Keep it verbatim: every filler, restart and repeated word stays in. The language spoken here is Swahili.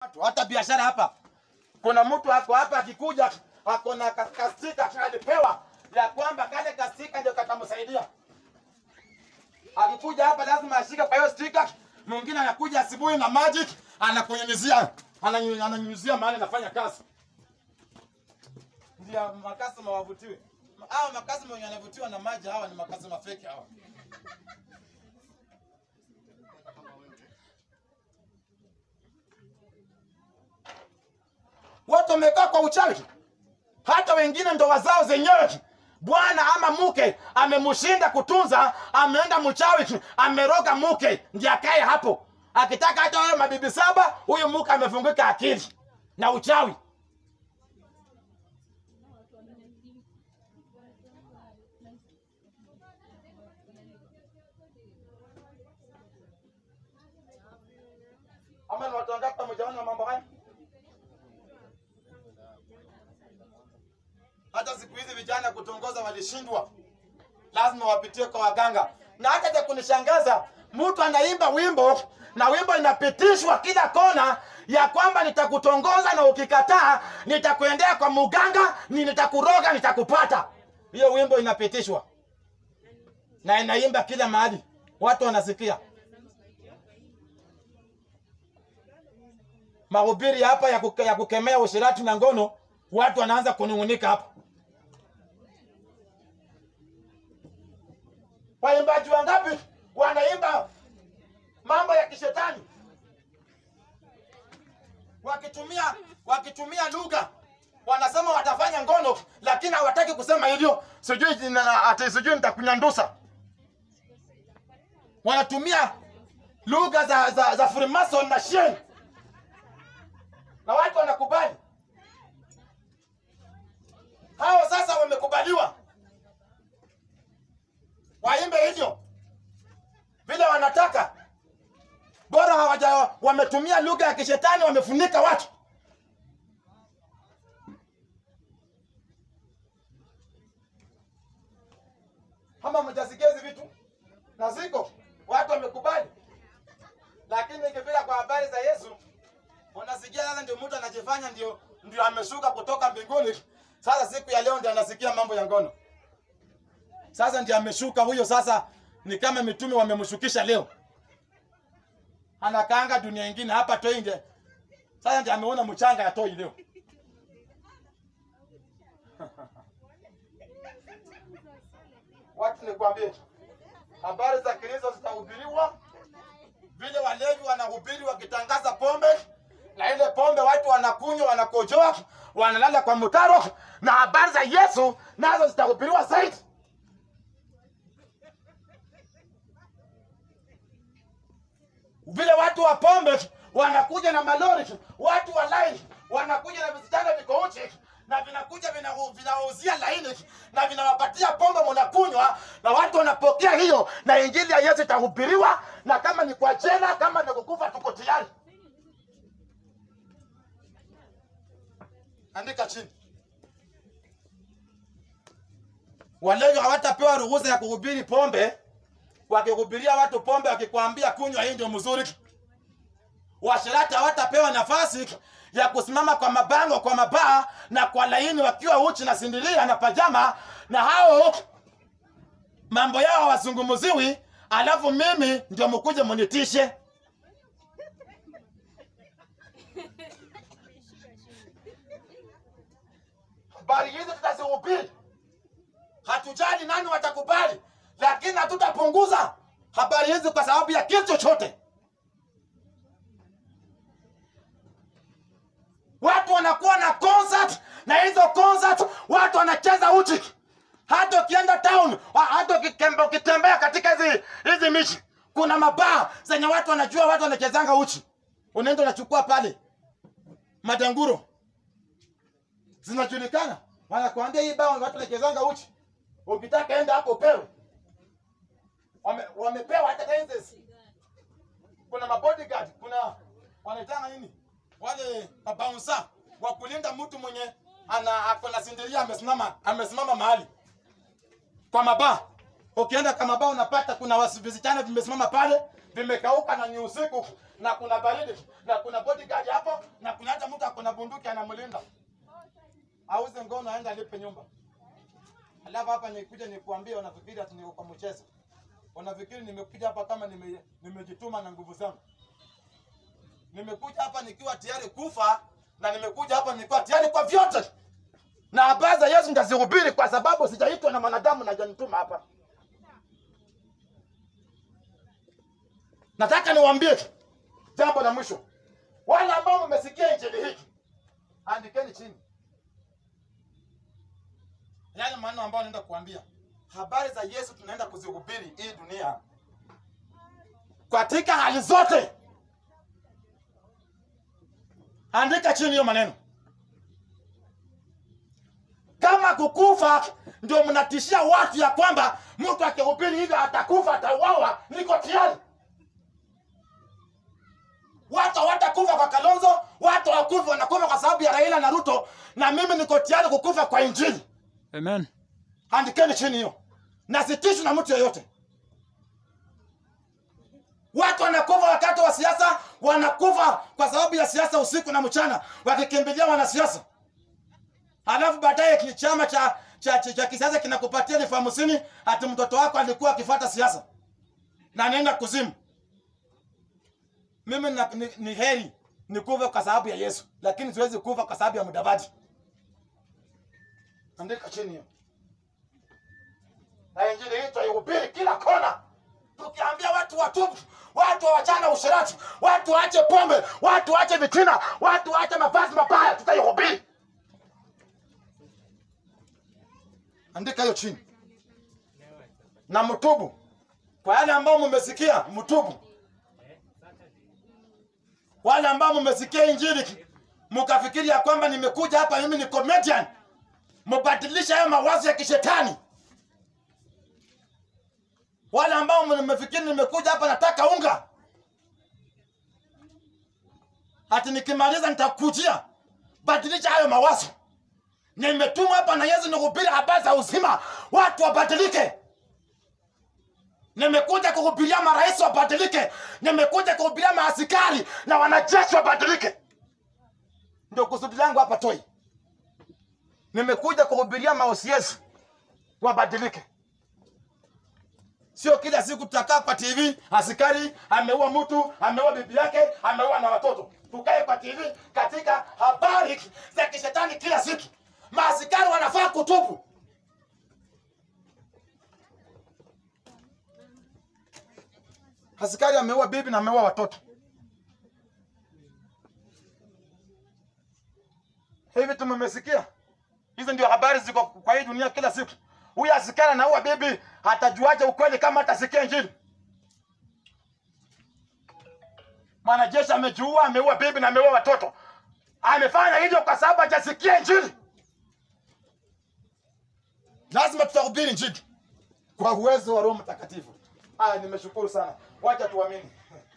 Hata biashara hapa. Kuna mtu ako hapa akikuja ako na kastika alipewa ya kwamba kale kastika ndio katamsaidia. Akikuja hapa lazima ashike kwa hiyo sticker. Mwingine anakuja asubuhi na magic anakunyunyizia, ananyunyizia mahali anafanya kazi. Ndio makasema wavutiwe. Hao makasema wenye wanavutiwa na maji hawa ni makasema fake hawa. Watu wamekaa kwa uchawi. Hata wengine ndoa zao zenyewe bwana ama mke amemshinda kutunza, ameenda mchawi, ameroga mke ndiye akae hapo. Akitaka hata wao mabibi saba, huyu mke amefunguka akili na uchawi. Ama watu wangapi pamoja na mambo haya? Hata siku hizi vijana kutongoza walishindwa. Lazima wapitie kwa waganga. Na hata cha kunishangaza, mtu anaimba wimbo na wimbo inapitishwa kila kona ya kwamba nitakutongoza na ukikataa nitakuendea kwa muganga, ni nitakuroga, nitakupata. Hiyo wimbo inapitishwa. Na inaimba kila mahali. Watu wanasikia. Mahubiri hapa ya, kuke, ya kukemea ushirati na ngono, watu wanaanza kunungunika hapa. Waimbaji wangapi wanaimba mambo ya kishetani? Wakitumia wakitumia lugha wanasema watafanya ngono lakini hawataki kusema hivyo. Sijui ati sijui nitakunyandusa. Wanatumia lugha za za, za Freemason na Shen. Na watu wanakubali. Hao sasa wamekubaliwa. Waimbe hivyo vile wanataka. Bora hawaja wametumia lugha ya kishetani, wamefunika watu. Kama mjasikia hizi vitu na ziko watu wamekubali. Lakini ikifika kwa habari za Yesu, unasikia sasa ndio mtu anajifanya ndio ndio ameshuka kutoka mbinguni. Sasa siku ya leo ndio anasikia mambo ya ngono. Sasa ndiye ameshuka huyo, sasa ni kama mitume wamemshukisha leo. Anakaanga dunia nyingine hapa toi nje. Sasa ndiye ameona mchanga ya toi leo. Watu nikwambie, habari za Kristo zitahubiriwa vile walevi wanahubiri wakitangaza pombe, na ile pombe watu wanakunywa, wanakojoa, wanalala kwa mtaro, na habari za Yesu nazo zitahubiriwa zaidi. Vile watu wa pombe wanakuja na malori, watu wa line wanakuja na vijana viko uchi na vinakuja vinauzia laini na vinawapatia pombe mnakunywa, na watu wanapokea hiyo, na injili ya Yesu itahubiriwa, na kama ni kwa jela, kama ni kukufa, tuko tayari. Andika chini. Walevi hawatapewa ruhusa ya kuhubiri pombe. Wakihubiria watu pombe, wakikwambia kunywa hii ndio mzuri. Washirati hawatapewa nafasi ya kusimama kwa mabango, kwa mabaa na kwa laini wakiwa uchi na sindilia na pajama, na hao mambo yao wasungumuziwi, alafu mimi ndio mkuje munitishe. Habari hizi tutazihubiri. Hatujali nani watakubali, lakini hatutapunguza habari hizi kwa sababu ya kitu chochote. Watu wanakuwa na concert, na hizo concert watu wanacheza uchi. Hata ukienda town, hata ukitembea katika hizi hizi miji, kuna mabaa zenye watu wanajua watu wanachezanga uchi. Unaenda unachukua pale madanguro, zinajulikana, wanakuambia hii baa watu wanachezanga uchi. Ukitaka enda hapo pewe. Wame, wamepewa hata kainzes. Kuna mabodyguard, kuna wanaitanga nini? Wale mabouncer wa kulinda mtu mwenye ana akona sindiria amesimama amesimama mahali. Kwa mabaa. Ukienda kama mabaa unapata kuna wasichana vimesimama pale, vimekauka na ni usiku, na kuna baridi, na kuna bodyguard hapo, bunduki anamlinda. Auze ngono aenda alipe nyumba. Alafu hapa nikuja nikuambia unafikiri ati niko kwa mchezo. Unafikiri nimekuja hapa kama nime nimejituma na nguvu zangu. Nimekuja hapa nikiwa tayari kufa na nimekuja hapa nikiwa tayari kwa vyote. Na habari za Yesu nitazihubiri kwa sababu sijaitwa na mwanadamu na janituma hapa. Nataka niwaambie jambo la mwisho. Wale ambao mmesikia injili hii, andikeni chini yale maneno ambayo naenda kuambia. Habari za Yesu tunaenda kuzihubiri hii dunia katika hali zote. Andika chini hiyo maneno. Kama kukufa ndio mnatishia watu ya kwamba mtu akihubiri hivi atakufa atauawa, niko tayari. Watu watakufa kwa Kalonzo, watu wakufa wanakufa kwa sababu ya Raila na Ruto, na mimi niko tayari kukufa kwa injili. Amen. Andikeni chini hiyo. Na sitishwi na mtu yeyote. Watu wanakufa wakati wa siasa, wanakufa kwa sababu ya siasa usiku na mchana, wakikimbilia wanasiasa. Alafu baadaye chama cha cha, cha, cha kisiasa kinakupatia elfu hamsini ati mtoto wako alikuwa akifuata siasa na anaenda kuzimu. Mimi na, ni, ni heri nikufa kwa sababu ya Yesu, lakini siwezi kufa kwa sababu ya Mudavadi. Andika chini hiyo. Na injili hii tuihubiri kila kona. Tukiambia watu watubu, watu waachane usherati, watu waache pombe, watu waache vitina, watu waache mavazi mabaya, tutaihubiri. Andika hiyo chini. Na mtubu. Kwa yale ambao mmesikia, mtubu. Wale ambao mmesikia injili mkafikiri ya kwamba nimekuja hapa mimi ni comedian, mbadilisha hayo mawazo ya kishetani. Wale ambao mmefikiri nimekuja hapa nataka unga, ati nikimaliza nitakujia, badilisha hayo mawazo. Nimetumwa hapa na Yesu nikuhubiri habari za uzima, watu wabadilike. Nimekuja kuhubiria marais wabadilike, nimekuja kuhubiria maaskari na wanajeshi wabadilike. Ndio kusudi langu hapa Toi. Nimekuja kuhubiria maosiesi wabadilike. Sio kila siku tutakaa kwa T V, askari ameua mtu, ameua bibi yake, ameua na watoto. Tukae kwa T V katika habari za kishetani kila siku. Maaskari wanafaa kutubu. Askari ameua bibi na ameua watoto. Hivi tumemesikia? Hizo ndio habari ziko kwa hii dunia kila siku. Huyu askari anaua bibi, hatajuaje ukweli kama atasikia injili? Mwanajeshi amejiua, ameua bibi na ameua watoto. Amefanya hivyo kwa sababu hajasikia injili. Lazima tutahubiri injili kwa uwezo wa Roho Mtakatifu. Haya, nimeshukuru sana. Wacha tuamini.